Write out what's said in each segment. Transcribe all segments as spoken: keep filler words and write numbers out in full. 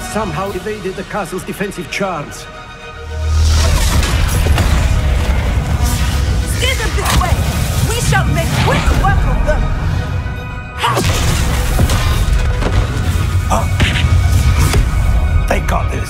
somehow evaded the castle's defensive charms. Steer them this way! We shall make quick work of them! Huh? They got this.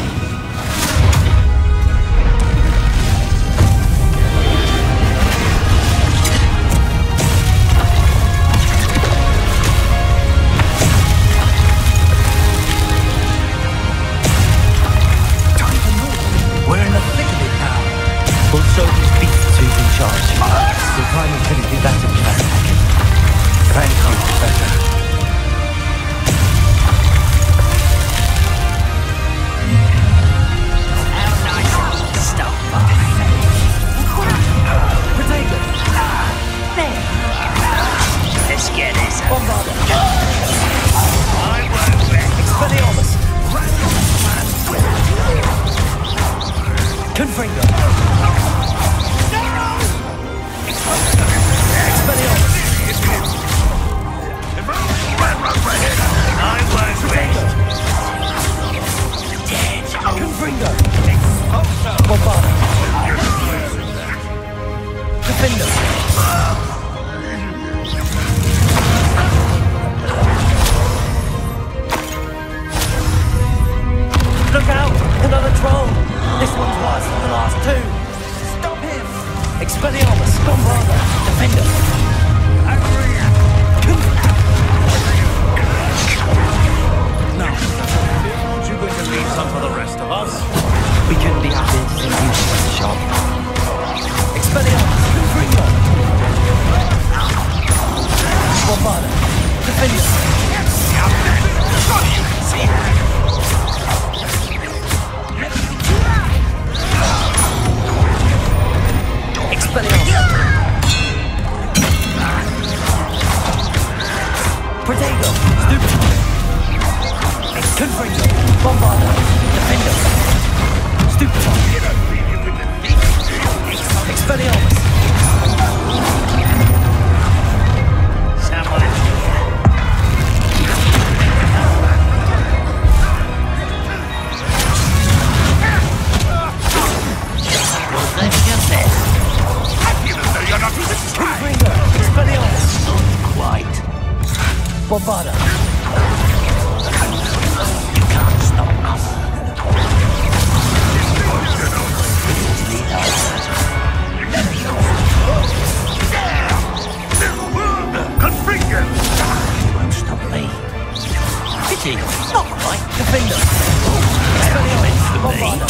Bombarda. You can't stop us. Confringo! You won't stop me. Pity. Not quite. Defender. Bombarda.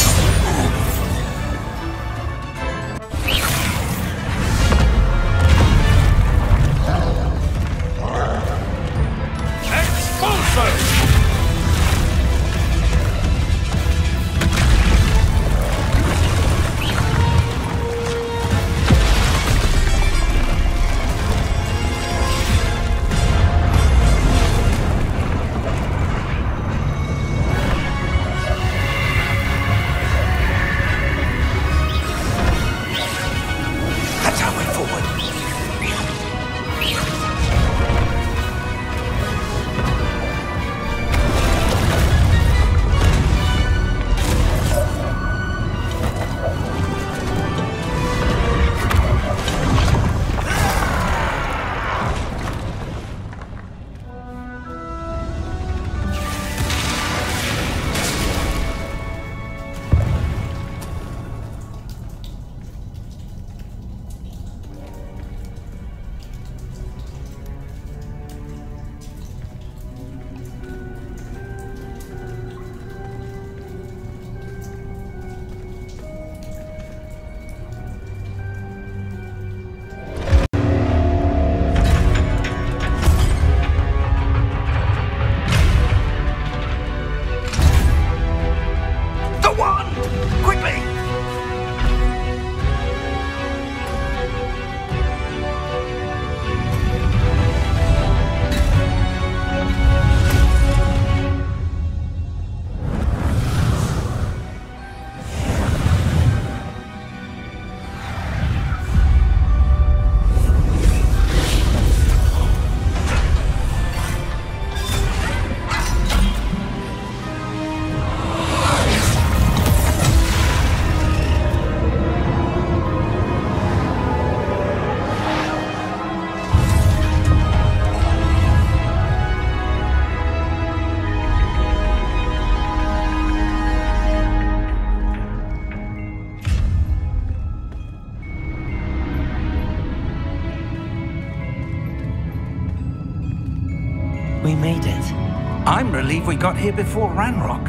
We made it. I'm relieved we got here before Ranrock.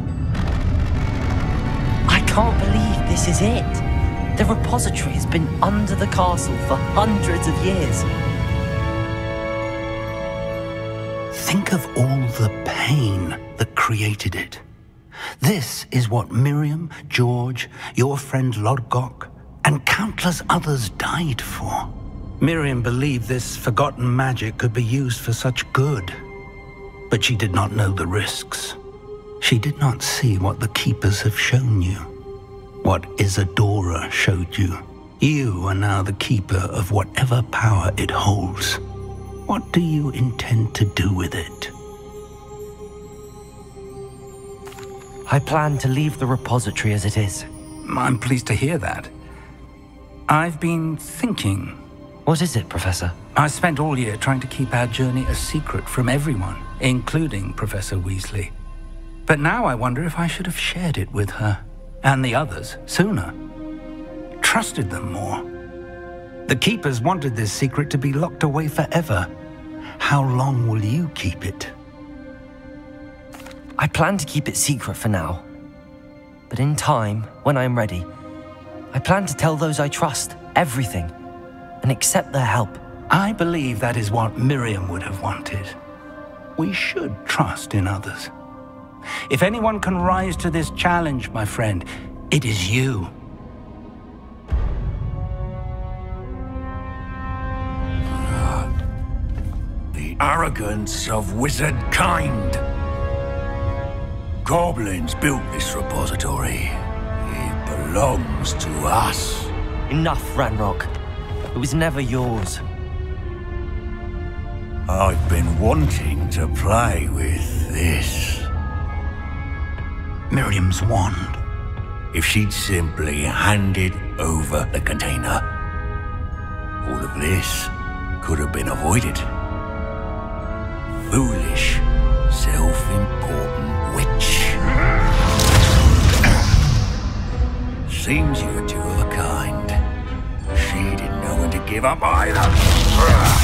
I can't believe this is it. The repository has been under the castle for hundreds of years. Think of all the pain that created it. This is what Miriam, George, your friend Lodgok, and countless others died for. Miriam believed this forgotten magic could be used for such good. But she did not know the risks. She did not see what the Keepers have shown you. What Isadora showed you. You are now the Keeper of whatever power it holds. What do you intend to do with it? I plan to leave the repository as it is. I'm pleased to hear that. I've been thinking. What is it, Professor? I spent all year trying to keep our journey a secret from everyone, including Professor Weasley. But now I wonder if I should have shared it with her, and the others, sooner. Trusted them more. The Keepers wanted this secret to be locked away forever. How long will you keep it? I plan to keep it secret for now. But in time, when I am ready, I plan to tell those I trust everything and accept their help. I believe that is what Miriam would have wanted. We should trust in others. If anyone can rise to this challenge, my friend, it is you. The arrogance of wizard kind. Goblins built this repository. It belongs to us. Enough, Ranrock. It was never yours. I've been wanting to play with this. Miriam's wand. If she'd simply handed over the container, all of this could have been avoided. Foolish, self-important witch. Seems you're two of a kind. She didn't know when to give up either.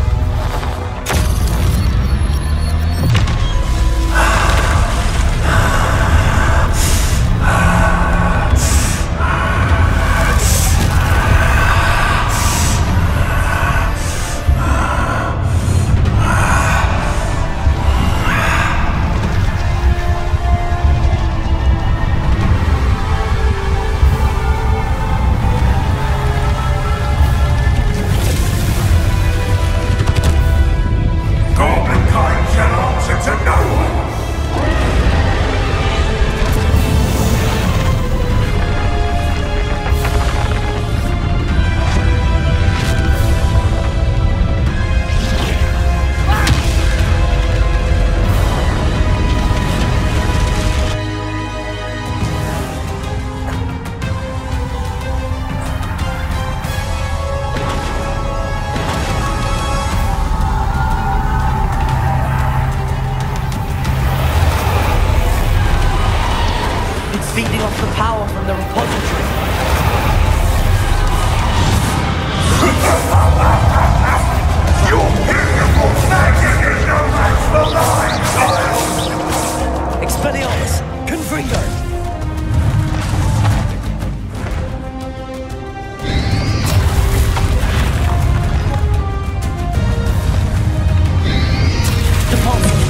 Feeding off the power from the repository. Your beautiful magic is no match for mine, child! Expelliarmus! Confringo! Deposit!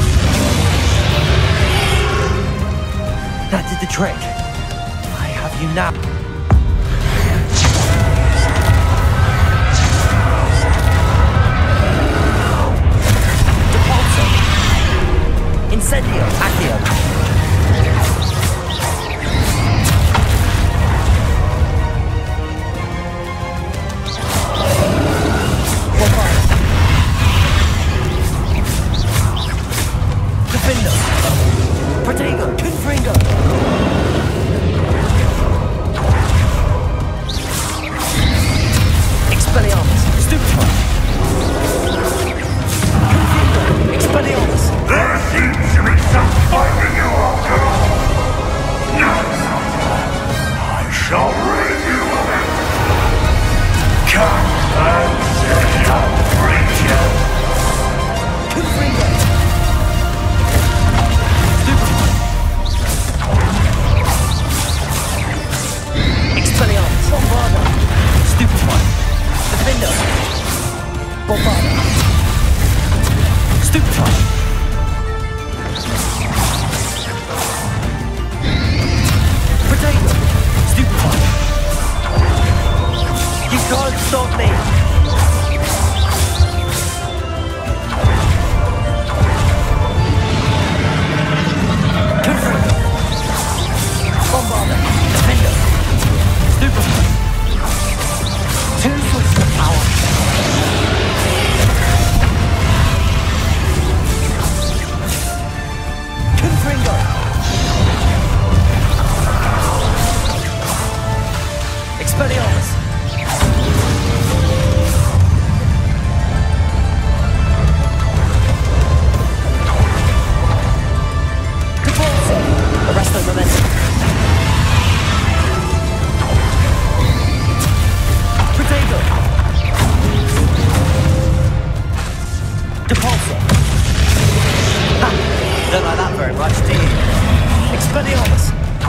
That did the trick. You now. Depulso. Incendio. Accio. Defendo. Protego. Confringo. Bombarda. Stupefy. Potato. Stupefy. You can't stop me. Confringo. Bombarda. Defender. Stupefy. Two push the power. Confringo. Expelliarmus. Convulso. Arresto momentum. Protego. Depulso. Ha! Don't like that very much, do you? Expelliarmus.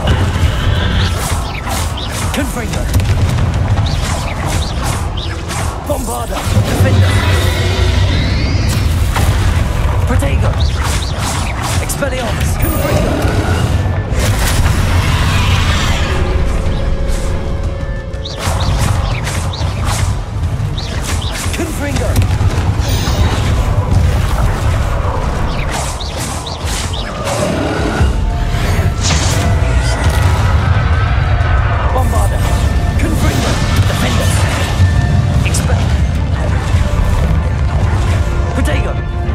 Confringo. Bombarda. Defender. Protego. Expelliarmus. Confringo. Confringo. Bombarda. Confringo. Defender. Expel. Protego.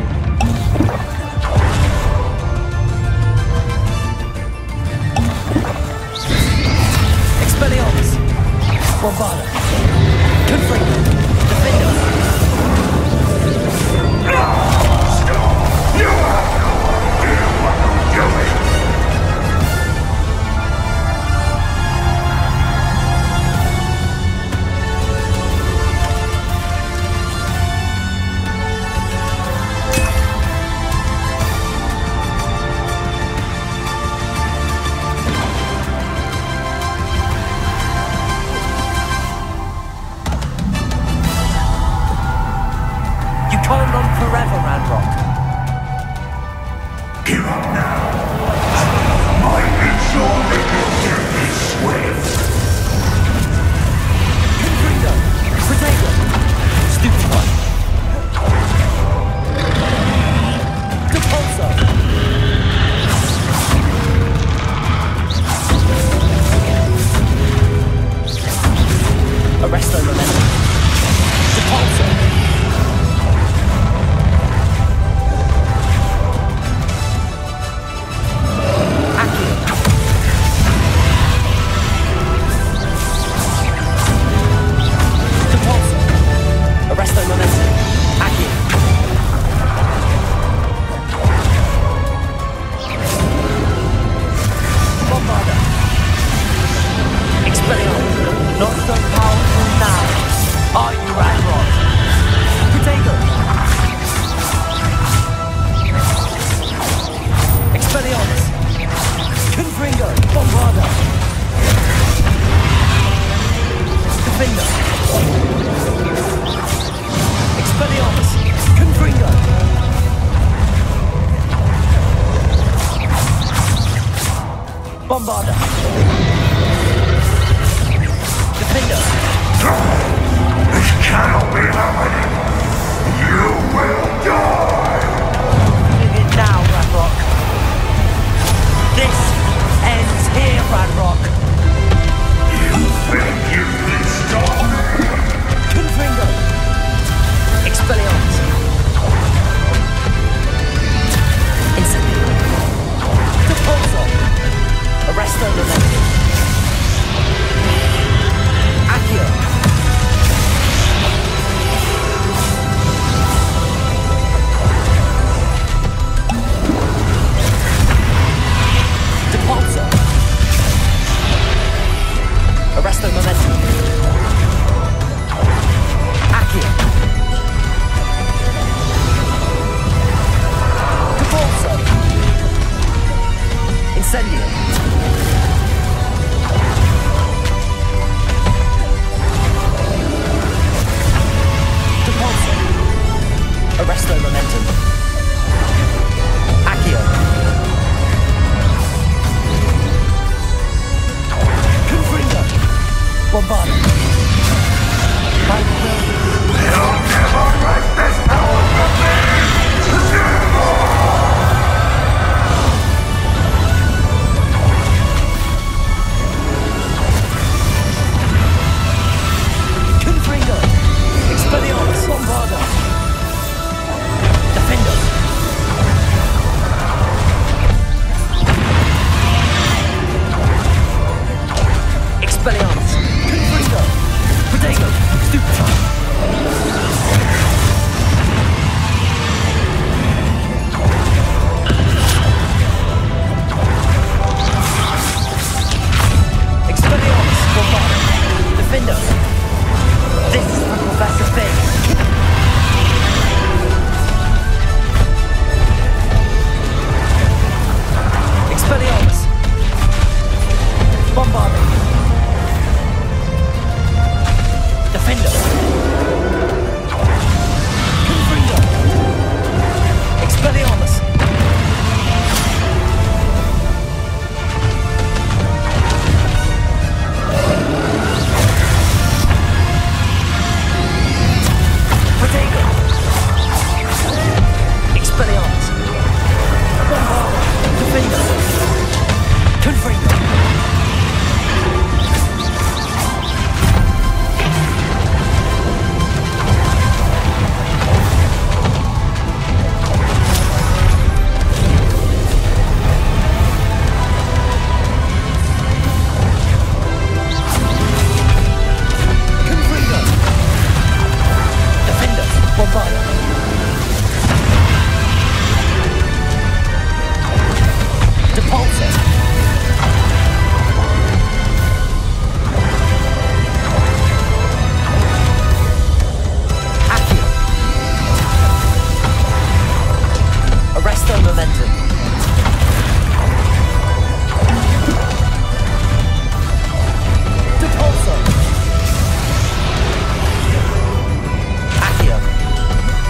Expelliarmus. Bombarda. Confringo. Defender. You can't run forever, Ranrock. Give up now. My inexorable death is swift. Confringo. Protego. Stupefy. Depulso. Arresto momentum. Depulso. Arresto momentum. Accio. Bombarda. Expelliarmus. Not so powerful now. Are you Ranrock? Protego. Expelliarmus. Confringo. Bombarda. Defender. Arresto Momentum. Accio. Confringo. Bombardo. I will. You'll never wreck this power from me! Confringo. Expelliarmus. Bombardo. Defender. Expelliarmus. Confringo. Protego. Stupefy. Expelliarmus. Bombardo. Defender. This is for Professor Fig. Expelliarmus. Bombardo. Defender. Confringo. Expelliarmus. Protego. Expelliarmus. Bombardo. Defender. Confringo. Confringo. Defender. Bombardo. Depulso. Accio. Arresto Momentum. Depulso. Accio.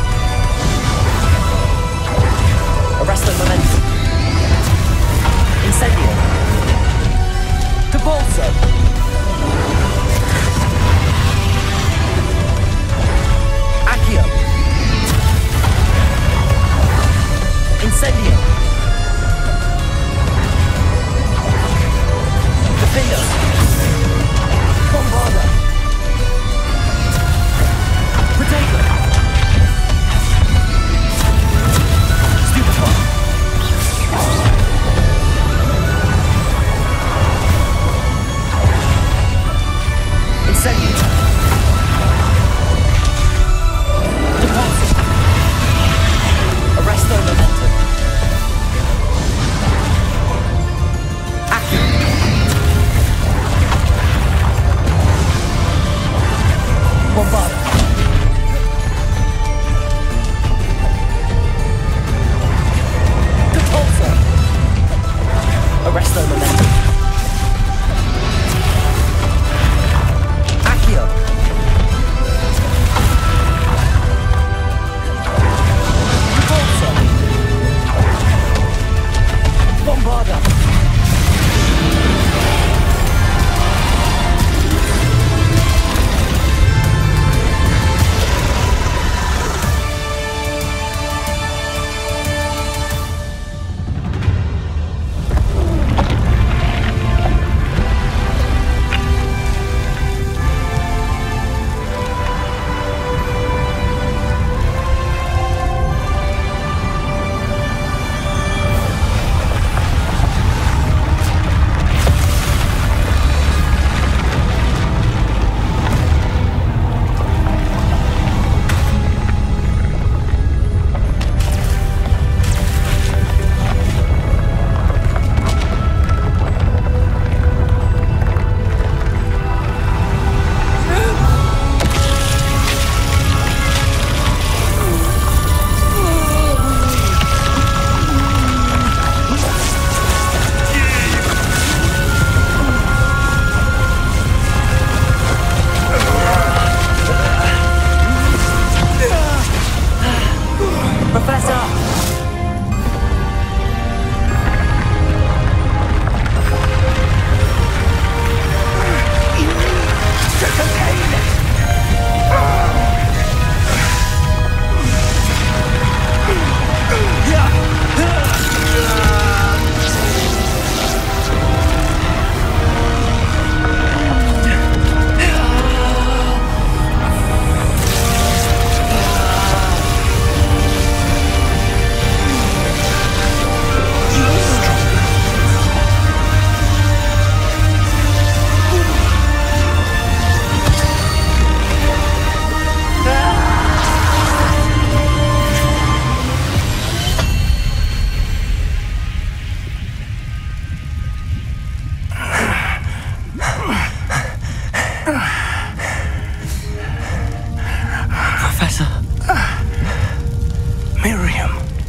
Professor. Uh, Miriam.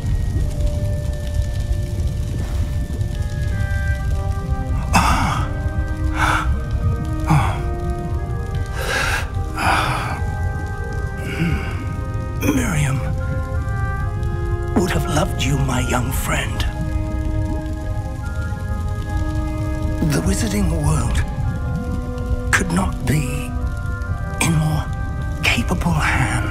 Ah. Oh. Ah. Miriam would have loved you, my young friend. The wizarding world could not be in more capable hands.